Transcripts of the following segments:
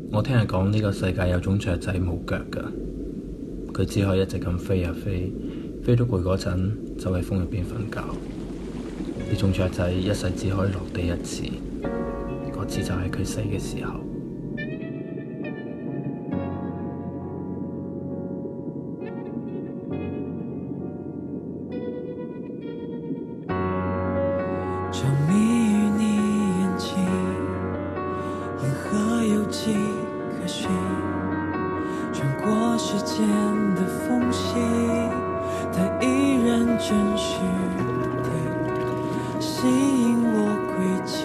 我聽人講呢個世界有種雀仔冇腳㗎，佢只可以一直咁飛啊飛，飛到攰嗰陣就喺風入邊瞓覺。呢種雀仔一世只可以落地一次，嗰次就係佢死嘅時候。 着迷于你眼睛，银河有迹可循，穿过时间的缝隙，它依然真实地吸引我轨迹。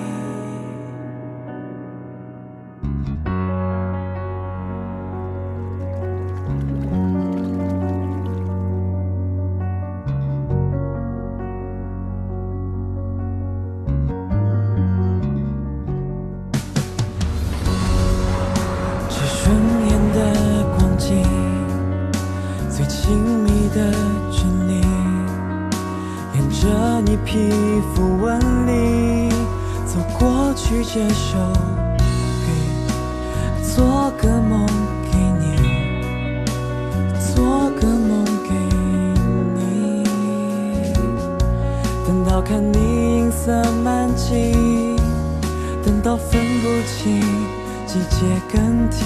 最亲密的距离，沿着你皮肤纹理走过去，接受做个梦给你，做个梦给你。等到看你银色满际，等到分不清季节更替，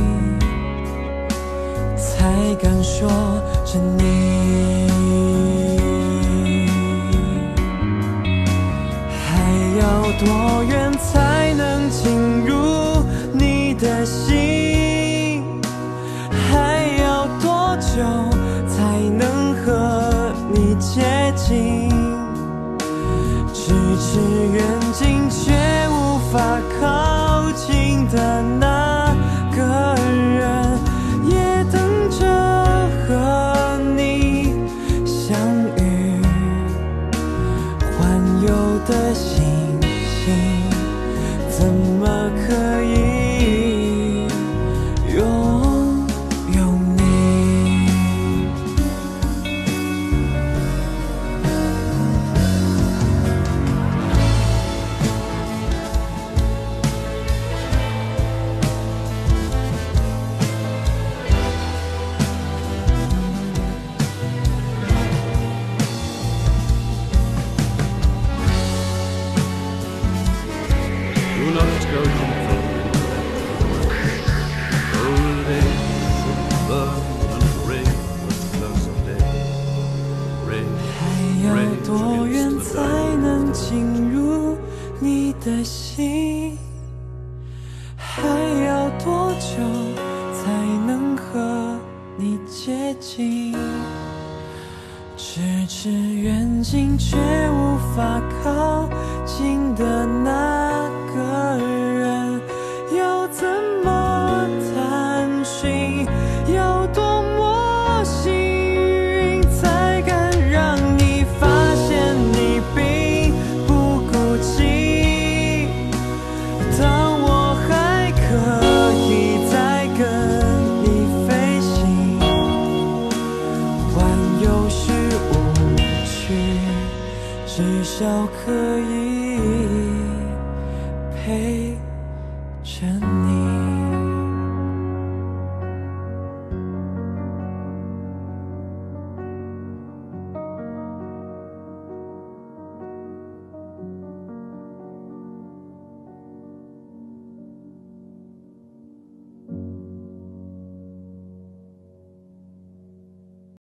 才敢说着你。还要多远才能进入你的心？还要多久才能和你接近？咫尺远近却无法靠近的那个人，也等着和你相遇。环游的星星怎么可以拥有你？ Do not go comfort old days of love and rain was close of day. Rain, 还要 rain 多远 against 才 the 能进入你的心？还要多久才能和你接近？咫尺远近却无法靠近的那个人，要怎么探寻？要多么幸运，才敢让你发现你并不孤寂？当我还可以再跟你飞行，环游是无趣，至少可以陪着你。